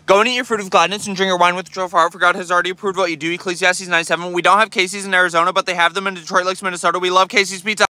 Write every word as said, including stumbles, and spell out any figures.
Go and eat your fruit of gladness and drink your wine with the joy of heart, for God has already approved what you do. Ecclesiastes nine seven. We don't have Casey's in Arizona, but they have them in Detroit Lakes, Minnesota. We love Casey's Pizza.